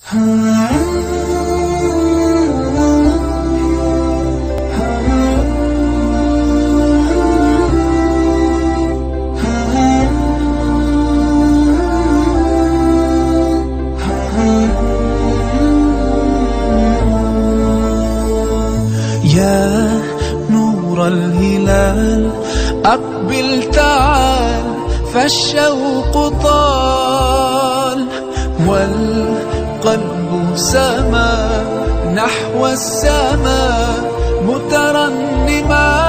يا نور الهلال أقبل تعال فالشوق طال والقلب سما نحو السماء مترنما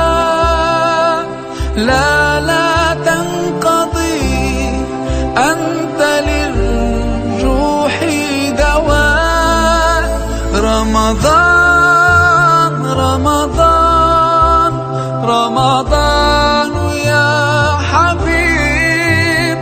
لا تنقضي أنت للروح دواء رمضان يا حبيب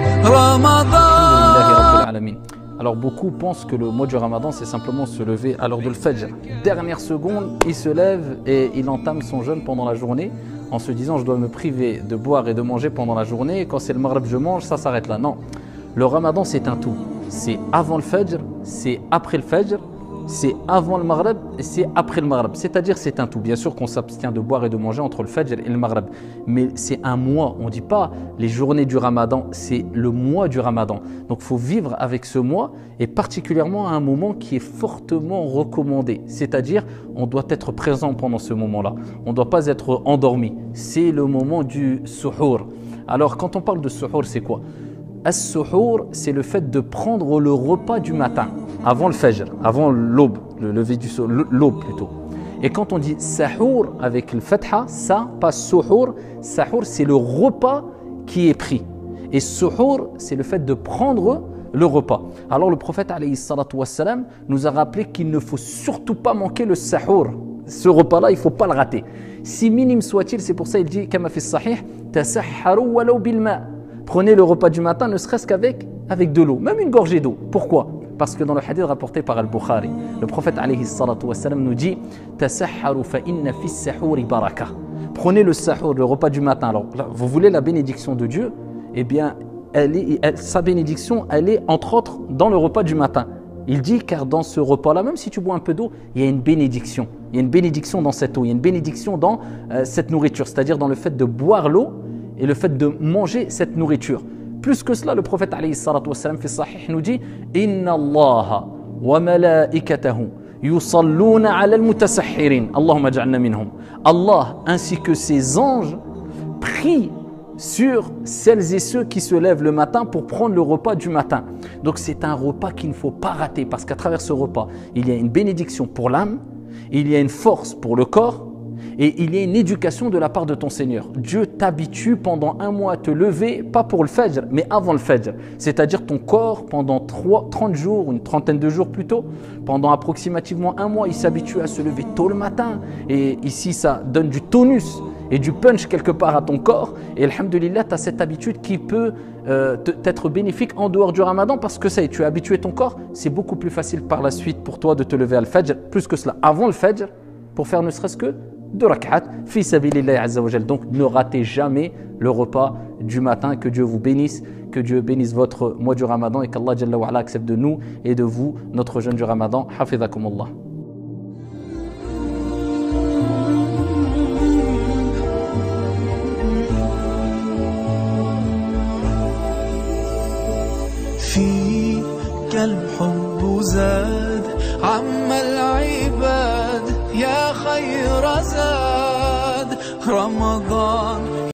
رمضان. Alors beaucoup pensent que le mois du Ramadan c'est simplement se lever à l'heure de l'Fajr. Dernière seconde, il se lève et il entame son jeûne pendant la journée en se disant je dois me priver de boire et de manger pendant la journée et quand c'est le Maghrib je mange, ça s'arrête là. Non, le Ramadan c'est un tout. C'est avant le Fajr, c'est après le Fajr, c'est avant le Maghrib et c'est après le Maghrib. C'est-à-dire c'est un tout. Bien sûr qu'on s'abstient de boire et de manger entre le Fajr et le Maghrib. Mais c'est un mois. On ne dit pas les journées du Ramadan, c'est le mois du Ramadan. Donc il faut vivre avec ce mois et particulièrement à un moment qui est fortement recommandé. C'est-à-dire on doit être présent pendant ce moment-là. On ne doit pas être endormi. C'est le moment du suhour. Alors quand on parle de suhour, c'est quoi ? As-suhour, c'est le fait de prendre le repas du matin, avant le fajr, avant l'aube, le lever du soleil, l'aube plutôt. Et quand on dit sahour avec le fatha, ça, pas suhour, sahour c'est le repas qui est pris. Et suhour, c'est le fait de prendre le repas. Alors le prophète alayhi salatu wassalam nous a rappelé qu'il ne faut surtout pas manquer le sahour. Ce repas-là, il ne faut pas le rater. Si minime soit-il, c'est pour ça qu'il dit, kama fi sahih, tasahharu walau bil ma'. Prenez le repas du matin ne serait-ce qu'avec de l'eau, même une gorgée d'eau. Pourquoi ? Parce que dans le hadith rapporté par Al-Bukhari, le prophète alayhi salatu wassalam nous dit tasahharu fa inna fi as-sahuri baraka. Prenez le sahur, le repas du matin. Alors, là, vous voulez la bénédiction de Dieu ? Eh bien, sa bénédiction, elle est entre autres dans le repas du matin. Il dit car dans ce repas-là, même si tu bois un peu d'eau, il y a une bénédiction. Il y a une bénédiction dans cette eau, il y a une bénédiction dans cette nourriture, c'est-à-dire dans le fait de boire l'eau et le fait de manger cette nourriture. Plus que cela, le prophète alayhi salatu wassalam fi sahih nous dit inna allaha wa malaikatahu yusalluna ala al-mutasahhirin Allahumma ja'alna minhum. Allah ainsi que ses anges prient sur celles et ceux qui se lèvent le matin pour prendre le repas du matin. Donc c'est un repas qu'il ne faut pas rater parce qu'à travers ce repas, il y a une bénédiction pour l'âme, il y a une force pour le corps et il y a une éducation de la part de ton Seigneur. Dieu t'habitue pendant un mois à te lever, pas pour le Fajr, mais avant le Fajr. C'est-à-dire ton corps, pendant 30 jours, une trentaine de jours plutôt, pendant approximativement un mois, il s'habitue à se lever tôt le matin. Et ici, ça donne du tonus et du punch quelque part à ton corps. Et alhamdoulilah, tu as cette habitude qui peut t'être bénéfique en dehors du Ramadan parce que ça y est, tu as habitué ton corps. C'est beaucoup plus facile par la suite pour toi de te lever à le Fajr, plus que cela, avant le Fajr, pour faire ne serait-ce que 2 rak'at fi sabilillahi azza wa jal. Donc ne ratez jamais le repas du matin. Que Dieu vous bénisse, que Dieu bénisse votre mois du Ramadan et qu'Allah Jalla wa ala accepte de nous et de vous notre jeûne du Ramadan. Hafidhakumullah. فيك الحب زاد عم العباد يا خير زاد رمضان.